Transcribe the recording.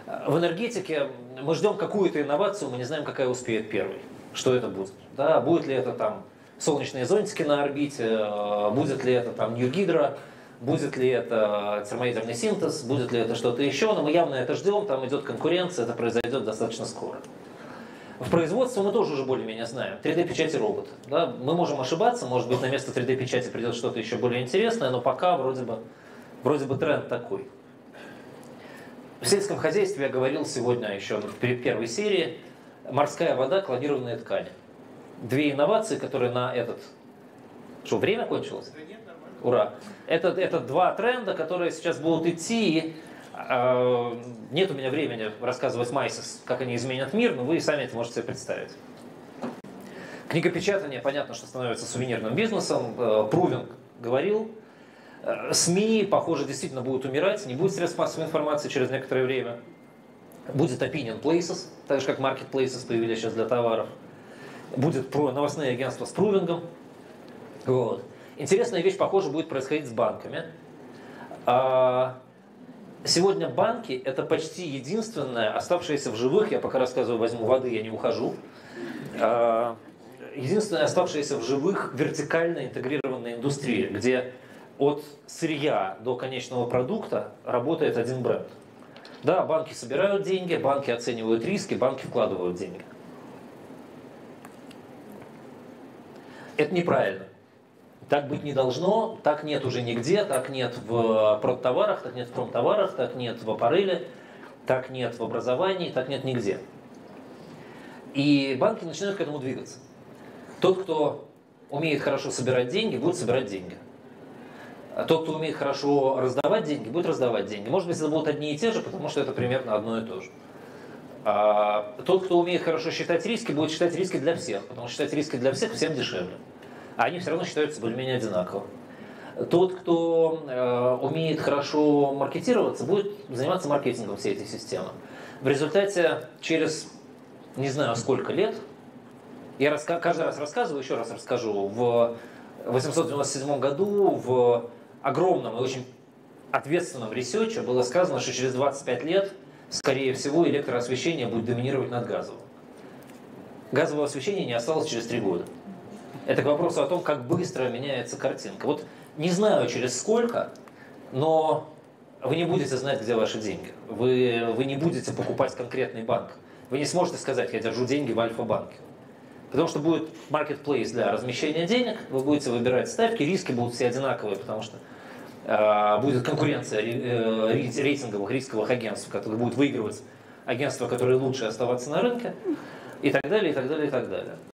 В энергетике мы ждем какую-то инновацию, мы не знаем, какая успеет первой. Что это будет? Да, будет ли это там солнечные зонтики на орбите, будет ли это там New Hydro, будет ли это термоядерный синтез, будет ли это что-то еще, но мы явно это ждем, там идет конкуренция, это произойдет достаточно скоро. В производстве мы тоже уже более-менее знаем. 3D-печать и роботы. Да? Мы можем ошибаться, может быть, на место 3D-печати придет что-то еще более интересное, но пока вроде бы тренд такой. В сельском хозяйстве я говорил сегодня еще в первой серии: морская вода, клонированные ткани. Две инновации, которые на этот... Что, время кончилось? Ура! Это два тренда, которые сейчас будут идти. И, нет у меня времени рассказывать Майсис, как они изменят мир, но вы сами это можете себе представить. Книгопечатание, понятно, что становится сувенирным бизнесом. Прувинг говорил. СМИ, похоже, действительно будут умирать. Не будет средств массовой информации через некоторое время. Будет opinion places, так же как marketplaces появились сейчас для товаров. Будет новостные агентства с прувингом. Вот. Интересная вещь, похоже, будет происходить с банками. Сегодня банки – это почти единственная оставшаяся в живых, я пока рассказываю, возьму воды, я не ухожу, единственная оставшаяся в живых вертикально интегрированная индустрия, где от сырья до конечного продукта работает один бренд. Да, банки собирают деньги, банки оценивают риски, банки вкладывают деньги. Это неправильно. Так быть не должно, так нет уже нигде, так нет в продтоварах, так нет в промтоварах, так нет в аппареле, так нет в образовании, так нет нигде. И банки начинают к этому двигаться. Тот, кто умеет хорошо собирать деньги, будет собирать деньги. А тот, кто умеет хорошо раздавать деньги, будет раздавать деньги. Может быть, это будут одни и те же, потому что это примерно одно и то же. А тот, кто умеет хорошо считать риски, будет считать риски для всех, потому что считать риски для всех всем дешевле. А они все равно считаются более-менее одинаково. Тот, кто умеет хорошо маркетироваться, будет заниматься маркетингом всей этой системы. В результате через не знаю сколько лет, я каждый раз рассказываю, еще раз расскажу, в 897 году в огромном и очень ответственном ресерче было сказано, что через 25 лет, скорее всего, электроосвещение будет доминировать над газовым. Газового освещения не осталось через 3 года. Это к вопросу о том, как быстро меняется картинка. Вот не знаю через сколько, но вы не будете знать, где ваши деньги. Вы не будете покупать конкретный банк. Вы не сможете сказать: я держу деньги в Альфа-банке. Потому что будет marketplace для размещения денег, вы будете выбирать ставки, риски будут все одинаковые, потому что будет конкуренция рейтинговых, рисковых агентств, которые будут выигрывать агентства, которые лучше оставаться на рынке, и так далее, и так далее, и так далее.